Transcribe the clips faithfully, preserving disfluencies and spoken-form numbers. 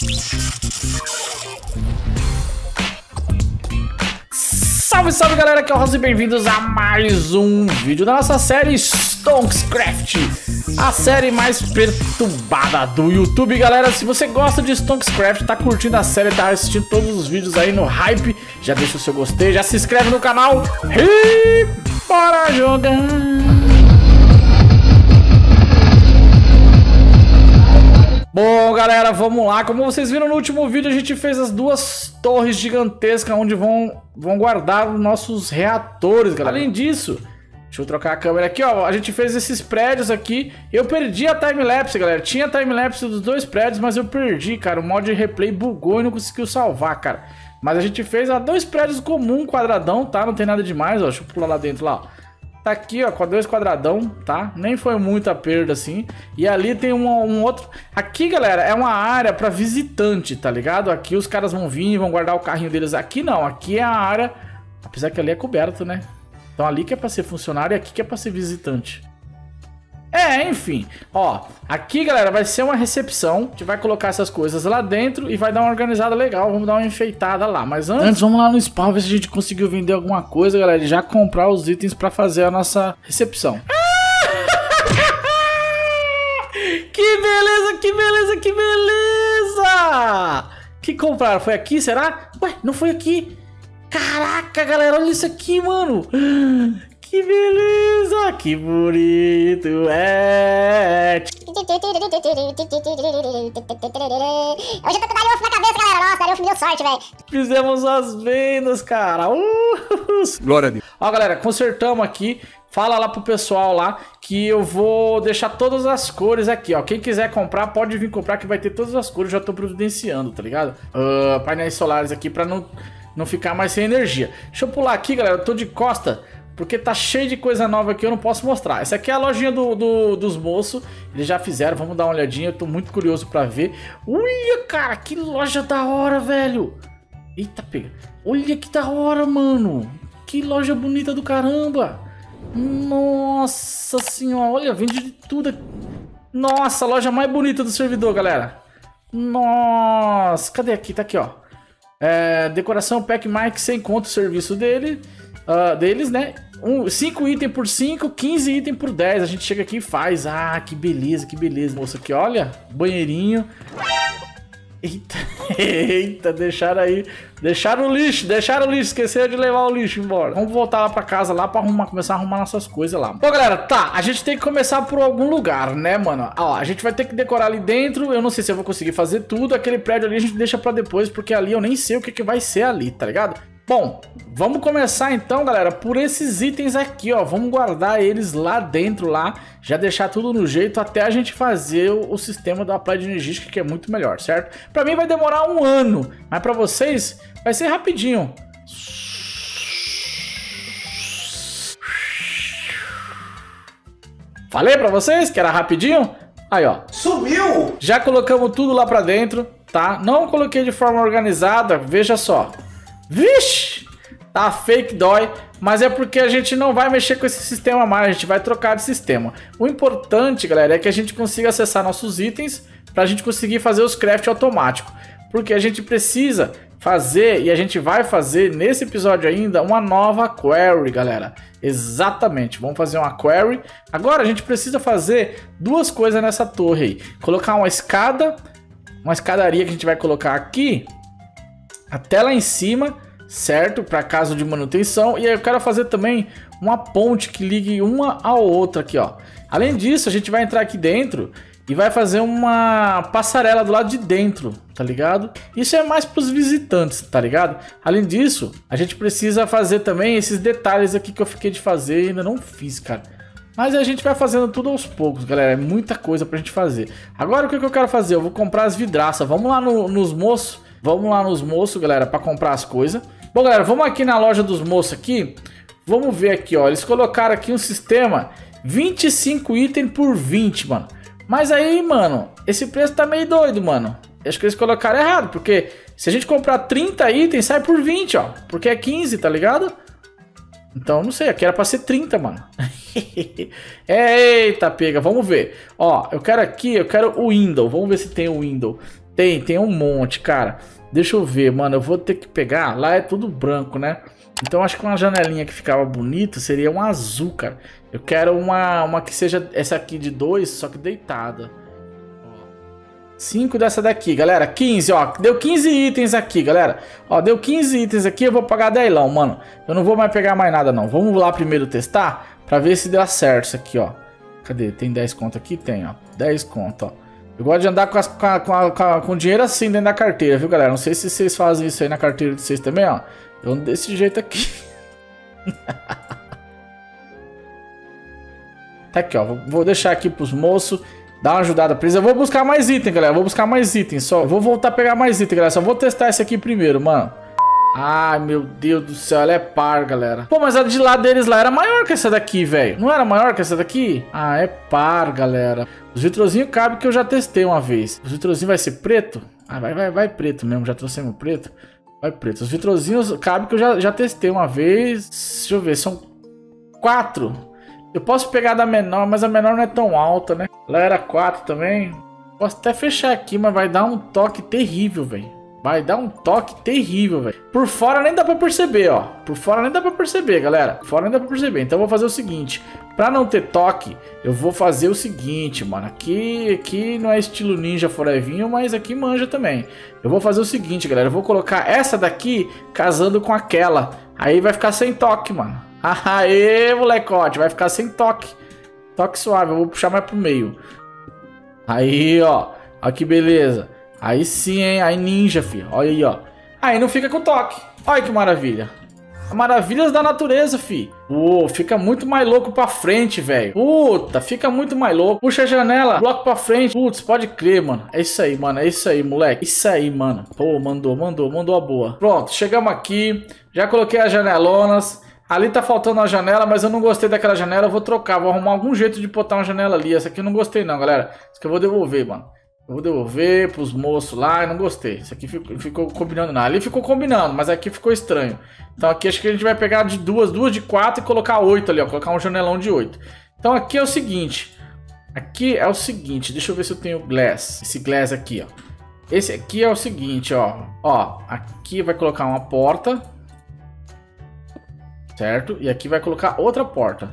Salve, salve galera, aqui é o Rosa e bem-vindos a mais um vídeo da nossa série Stonkscraft, a série mais perturbada do YouTube, galera. Se você gosta de Stonkscraft, tá curtindo a série, tá assistindo todos os vídeos aí no hype, já deixa o seu gostei, já se inscreve no canal e bora jogar! Bom, galera, vamos lá. Como vocês viram no último vídeo, a gente fez as duas torres gigantescas onde vão, vão guardar os nossos reatores, galera. Além disso, deixa eu trocar a câmera aqui, ó. A gente fez esses prédios aqui. Eu perdi a timelapse, galera. Tinha timelapse dos dois prédios, mas eu perdi, cara. O mod de replay bugou e não conseguiu salvar, cara. Mas a gente fez ó, dois prédios comum, quadradão, tá? Não tem nada demais, ó. Deixa eu pular lá dentro, lá, ó. Tá aqui, ó, com dois quadradão, tá? Nem foi muita perda, assim. E ali tem um, um outro... Aqui, galera, é uma área pra visitante, tá ligado? Aqui os caras vão vir e vão guardar o carrinho deles. Aqui não, aqui é a área... Apesar que ali é coberto, né? Então ali que é pra ser funcionário e aqui que é pra ser visitante. É, enfim. Ó, aqui, galera, vai ser uma recepção. A gente vai colocar essas coisas lá dentro e vai dar uma organizada legal. Vamos dar uma enfeitada lá. Mas antes, antes vamos lá no spawn ver se a gente conseguiu vender alguma coisa, galera. E já comprar os itens pra fazer a nossa recepção. Que beleza, que beleza, que beleza! Que compraram? Foi aqui, será? Ué, não foi aqui. Caraca, galera, olha isso aqui, mano. Que beleza, que bonito é. Eu já tô com darilhofo na cabeça, galera. Nossa, darilhofo me deu sorte, velho. Fizemos as vendas, cara. Uh! Glória a Deus. Ó, galera, consertamos aqui. Fala lá pro pessoal lá que eu vou deixar todas as cores aqui, ó. Quem quiser comprar, pode vir comprar que vai ter todas as cores. Já tô providenciando, tá ligado? Uh, painéis solares aqui pra não, não ficar mais sem energia. Deixa eu pular aqui, galera. Eu tô de costa. Porque tá cheio de coisa nova que eu não posso mostrar. Essa aqui é a lojinha do, do, dos moços. Eles já fizeram, vamos dar uma olhadinha. Eu tô muito curioso pra ver. Olha, cara, que loja da hora, velho. Eita, pega. Olha que da hora, mano. Que loja bonita do caramba. Nossa senhora, olha, vende de tudo. Nossa, a loja mais bonita do servidor, galera. Nossa, cadê aqui? Tá aqui, ó. É, decoração Pack Mike sem conto o serviço dele. Uh, deles, né? Um, cinco itens por cinco, quinze itens por dez. A gente chega aqui e faz. Ah, que beleza, que beleza. Moça aqui, olha. Banheirinho. Eita, eita, deixaram aí. Deixaram o lixo, deixaram o lixo. Esqueceram de levar o lixo embora. Vamos voltar lá pra casa lá pra arrumar, começar a arrumar nossas coisas lá. Bom, galera, tá. A gente tem que começar por algum lugar, né, mano? Ó, a gente vai ter que decorar ali dentro. Eu não sei se eu vou conseguir fazer tudo. Aquele prédio ali a gente deixa pra depois, porque ali eu nem sei o que, que vai ser ali, tá ligado? Bom, vamos começar então, galera, por esses itens aqui, ó. Vamos guardar eles lá dentro, lá. Já deixar tudo no jeito até a gente fazer o, o sistema da Applied Energética, que é muito melhor, certo? Pra mim vai demorar um ano, mas pra vocês vai ser rapidinho. Falei pra vocês que era rapidinho? Aí, ó. Sumiu! Já colocamos tudo lá pra dentro, tá? Não coloquei de forma organizada, veja só. Vixe, tá fake dói, mas é porque a gente não vai mexer com esse sistema mais, a gente vai trocar de sistema. O importante, galera, é que a gente consiga acessar nossos itens pra gente conseguir fazer os craft automático. Porque a gente precisa fazer, e a gente vai fazer nesse episódio ainda, uma nova query, galera. Exatamente, vamos fazer uma query. Agora a gente precisa fazer duas coisas nessa torre aí. Colocar uma escada, uma escadaria que a gente vai colocar aqui até lá em cima, certo? Para caso de manutenção. E aí eu quero fazer também uma ponte que ligue uma à outra aqui, ó. Além disso, a gente vai entrar aqui dentro e vai fazer uma passarela do lado de dentro, tá ligado? Isso é mais para os visitantes, tá ligado? Além disso, a gente precisa fazer também esses detalhes aqui que eu fiquei de fazer e ainda não fiz, cara. Mas a gente vai fazendo tudo aos poucos, galera. É muita coisa pra gente fazer. Agora o que eu quero fazer? Eu vou comprar as vidraças. Vamos lá no, nos moços. Vamos lá nos moços, galera, pra comprar as coisas. Bom, galera, vamos aqui na loja dos moços aqui. Vamos ver aqui, ó. Eles colocaram aqui um sistema vinte e cinco itens por vinte, mano. Mas aí, mano, esse preço tá meio doido, mano. Acho que eles colocaram errado, porque se a gente comprar trinta itens, sai por vinte, ó. Porque é quinze, tá ligado? Então, não sei, aqui era pra ser trinta, mano. Eita, pega, vamos ver. Ó, eu quero aqui, eu quero o window. Vamos ver se tem o window. Tem, tem um monte, cara. Deixa eu ver, mano. Eu vou ter que pegar. Lá é tudo branco, né? Então acho que uma janelinha que ficava bonita seria um azul, cara. Eu quero uma, uma que seja essa aqui de dois, só que deitada. cinco dessa daqui, galera. quinze, ó. Deu quinze itens aqui, galera. Ó, deu quinze itens aqui. Eu vou pagar dezão, mano. Eu não vou mais pegar mais nada, não. Vamos lá primeiro testar pra ver se dá certo isso aqui, ó. Cadê? Tem dez conto aqui? Tem, ó. dez conto, ó. Eu gosto de andar com, as, com, a, com, a, com, a, com dinheiro assim dentro da carteira, viu, galera? Não sei se vocês fazem isso aí na carteira de vocês também, ó. Eu ando desse jeito aqui. Tá aqui, ó. Vou deixar aqui pros moços. Dá uma ajudada pra eles. Eu vou buscar mais item, galera. Vou buscar mais itens. Só vou voltar a pegar mais item, galera. Só vou testar esse aqui primeiro, mano. Ai, meu Deus do céu. Ela é par, galera. Pô, mas a de lá deles lá era maior que essa daqui, velho. Não era maior que essa daqui? Ah, é par, galera. Os vitrozinhos cabe que eu já testei uma vez. Os vitrozinhos vai ser preto? Ah, vai, vai, vai preto mesmo. Já trouxemos preto. Vai preto. Os vitrozinhos cabe que eu já, já testei uma vez. Deixa eu ver. São quatro. Eu posso pegar da menor, mas a menor não é tão alta, né? Ela era quatro também. Posso até fechar aqui, mas vai dar um toque terrível, velho. Vai dar um toque terrível, velho. Por fora nem dá pra perceber, ó. Por fora nem dá pra perceber, galera. Por fora nem dá pra perceber. Então eu vou fazer o seguinte. Pra não ter toque, eu vou fazer o seguinte, mano. Aqui, aqui não é estilo ninja forevinho, mas aqui manja também. Eu vou fazer o seguinte, galera. Eu vou colocar essa daqui casando com aquela. Aí vai ficar sem toque, mano. Aê, molecote. Vai ficar sem toque. Toque suave. Eu vou puxar mais pro meio. Aí, ó. Olha que beleza. Aí sim, hein? Aí ninja, filho. Olha aí, ó. Aí não fica com toque. Olha que maravilha. Maravilhas da natureza, fi. Pô, fica muito mais louco pra frente, velho. Puta, fica muito mais louco. Puxa a janela, bloco pra frente. Putz, pode crer, mano. É isso aí, mano. É isso aí, moleque. Isso aí, mano. Pô, mandou, mandou, mandou a boa. Pronto, chegamos aqui. Já coloquei as janelonas. Ali tá faltando uma janela, mas eu não gostei daquela janela. Eu vou trocar, vou arrumar algum jeito de botar uma janela ali. Essa aqui eu não gostei não, galera. Essa aqui eu vou devolver, mano. Eu vou devolver pros moços lá, eu não gostei. Isso aqui ficou, ficou combinando nada. Ali ficou combinando, mas aqui ficou estranho. Então aqui acho que a gente vai pegar de duas, duas de quatro e colocar oito ali, ó. Colocar um janelão de oito. Então aqui é o seguinte. Aqui é o seguinte, deixa eu ver se eu tenho glass. Esse glass aqui, ó. Esse aqui é o seguinte, ó. Ó, aqui vai colocar uma porta. Certo? E aqui vai colocar outra porta.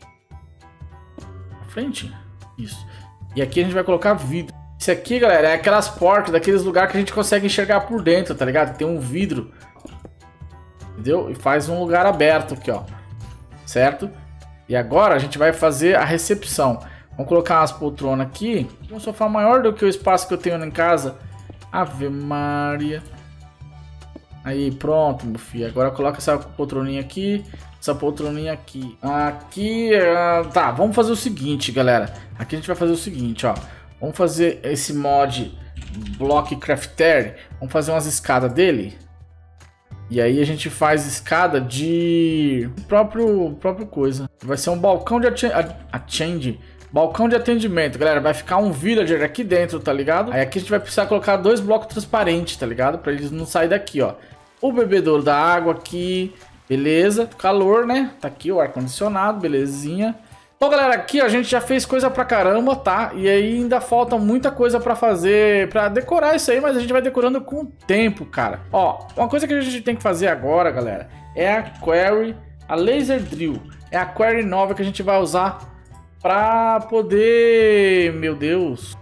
Na frente? Isso. E aqui a gente vai colocar vidro. Isso aqui, galera, é aquelas portas daqueles lugares que a gente consegue enxergar por dentro, tá ligado? Tem um vidro. Entendeu? E faz um lugar aberto aqui, ó. Certo? E agora a gente vai fazer a recepção. Vamos colocar umas poltronas aqui. Um sofá maior do que o espaço que eu tenho em casa. Ave Maria. Aí, pronto, meu filho. Agora coloca essa poltroninha aqui. Essa poltroninha aqui. Aqui, uh, tá, vamos fazer o seguinte, galera. Aqui a gente vai fazer o seguinte, ó. Vamos fazer esse mod Block Crafter. Vamos fazer umas escadas dele. E aí a gente faz escada de próprio próprio coisa. Vai ser um balcão de attend, balcão de atendimento, galera. Vai ficar um villager aqui dentro, tá ligado? Aí aqui a gente vai precisar colocar dois blocos transparentes, tá ligado? Pra eles não saírem daqui, ó. O bebedouro da água aqui, beleza? Calor, né? Tá aqui o ar condicionado, belezinha. Bom, galera, aqui ó, a gente já fez coisa pra caramba, tá? E aí ainda falta muita coisa pra fazer, pra decorar isso aí, mas a gente vai decorando com o tempo, cara. Ó, uma coisa que a gente tem que fazer agora, galera, é a Quarry, a Laser Drill. É a Quarry nova que a gente vai usar pra poder... Meu Deus...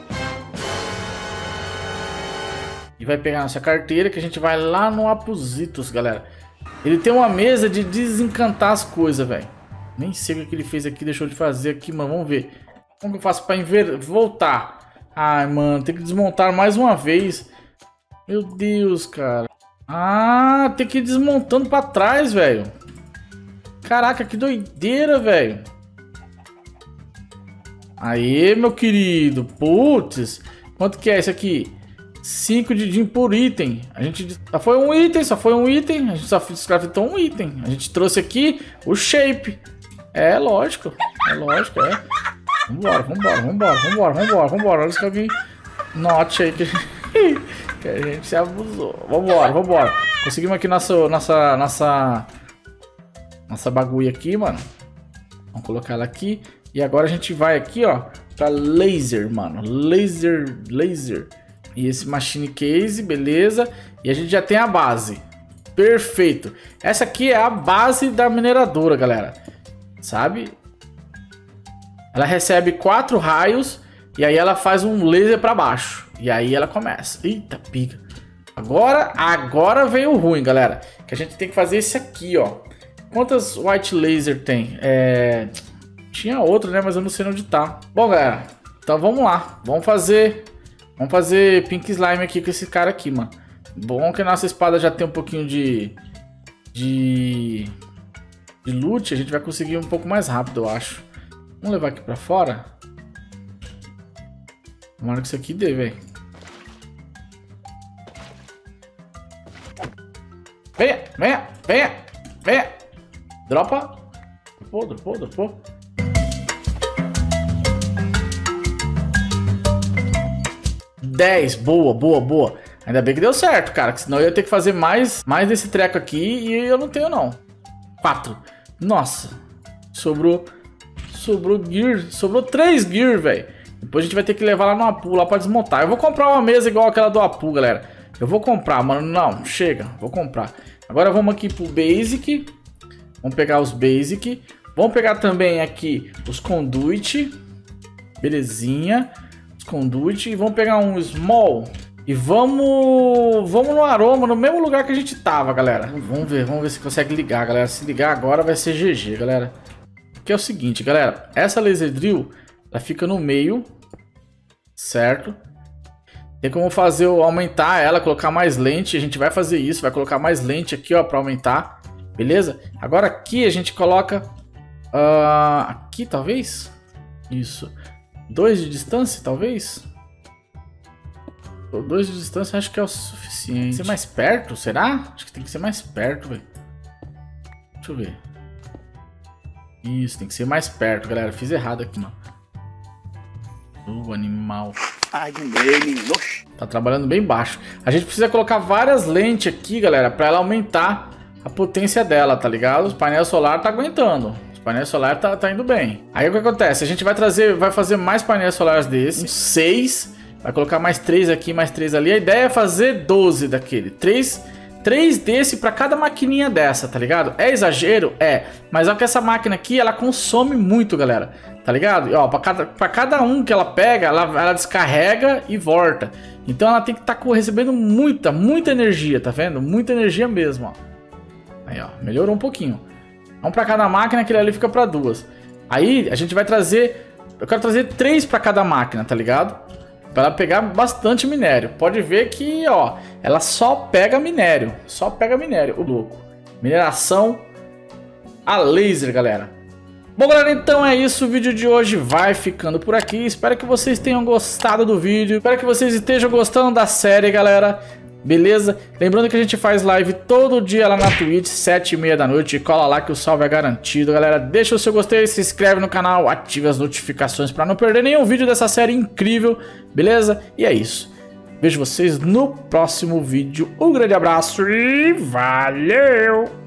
E vai pegar nossa carteira que a gente vai lá no Apuzitos, galera. Ele tem uma mesa de desencantar as coisas, velho. Nem sei o que ele fez aqui, deixou de fazer aqui, mano. Vamos ver. Como que eu faço pra inver... voltar? Ai, mano, tem que desmontar mais uma vez. Meu Deus, cara. Ah, tem que ir desmontando pra trás, velho. Caraca, que doideira, velho. Aê, meu querido. Putz. Quanto que é esse aqui? cinco de D I M por item. A gente só foi um item, só foi um item. A gente só descraftou um item. A gente trouxe aqui o shape. É lógico. É lógico, é. Vambora, vambora, vambora, vambora, vambora, vambora. Olha que alguém note aí que, que a gente se abusou. Vambora, vambora. Conseguimos aqui nossa, nossa, nossa, nossa bagulho aqui, mano. Vamos colocar ela aqui. E agora a gente vai aqui, ó, pra laser, mano. Laser, laser. E esse machine case, beleza. E a gente já tem a base. Perfeito. Essa aqui é a base da mineradora, galera. Sabe? Ela recebe quatro raios e aí ela faz um laser para baixo. E aí ela começa. Eita, pica. Agora, agora vem o ruim, galera. Que a gente tem que fazer esse aqui, ó. Quantas white laser tem? É... Tinha outro, né? Mas eu não sei onde tá. Bom, galera. Então vamos lá. Vamos fazer... Vamos fazer pink slime aqui com esse cara aqui, mano. Bom que a nossa espada já tem um pouquinho de... De... De loot. A gente vai conseguir um pouco mais rápido, eu acho. Vamos levar aqui pra fora. Tomara que isso aqui dê, velho. Venha, venha, venha, venha. Dropa. Dropou, dropou, dropou. dez, boa, boa, boa. Ainda bem que deu certo, cara, que senão eu ia ter que fazer mais, mais desse treco aqui e eu não tenho, não. quatro. Nossa. Sobrou, sobrou gear, sobrou três gear, velho. Depois a gente vai ter que levar lá no Apu, lá pra desmontar. Eu vou comprar uma mesa igual aquela do Apu, galera. Eu vou comprar, mano. Não, chega, vou comprar. Agora vamos aqui pro Basic. Vamos pegar os Basic. Vamos pegar também aqui os Conduit. Belezinha. Conduit e vamos pegar um small e vamos vamos no aroma, no mesmo lugar que a gente tava, galera. Vamos ver, vamos ver se consegue ligar, galera. Se ligar agora vai ser G G, galera. Que é o seguinte, galera, essa laser drill, ela fica no meio, certo? Tem como fazer, aumentar ela, colocar mais lente, a gente vai fazer isso, vai colocar mais lente aqui, ó, para aumentar, beleza? Agora aqui a gente coloca uh, aqui, talvez? Isso. dois de distância, talvez? dois de distância acho que é o suficiente. Tem que ser mais perto, será? Acho que tem que ser mais perto, velho. Deixa eu ver. Isso, tem que ser mais perto, galera. Fiz errado aqui, mano. O animal. Ai, menino. Tá trabalhando bem baixo. A gente precisa colocar várias lentes aqui, galera, pra ela aumentar a potência dela, tá ligado? O painel solar tá aguentando. O painel solar tá, tá indo bem. Aí o que acontece? A gente vai trazer, vai fazer mais painéis solares desses. seis. Vai colocar mais três aqui, mais três ali. A ideia é fazer doze daquele. três, três desse pra cada maquininha dessa, tá ligado? É exagero? É. Mas olha que essa máquina aqui, ela consome muito, galera. Tá ligado? E, ó, pra cada, pra cada um que ela pega, ela, ela descarrega e volta. Então ela tem que estar tá recebendo muita, muita energia, tá vendo? Muita energia mesmo, ó. Aí, ó. Melhorou um pouquinho. Um pra cada máquina, aquele ali fica pra duas. Aí a gente vai trazer... Eu quero trazer três pra cada máquina, tá ligado? Pra ela pegar bastante minério. Pode ver que, ó, ela só pega minério. Só pega minério, o louco. Mineração a laser, galera. Bom, galera, então é isso. O vídeo de hoje vai ficando por aqui. Espero que vocês tenham gostado do vídeo. Espero que vocês estejam gostando da série, galera. Beleza? Lembrando que a gente faz live todo dia lá na Twitch, sete e meia da noite. Cola lá que o salve é garantido, galera. Deixa o seu gostei, se inscreve no canal, ative as notificações para não perder nenhum vídeo dessa série incrível, beleza? E é isso. Vejo vocês no próximo vídeo. Um grande abraço e valeu!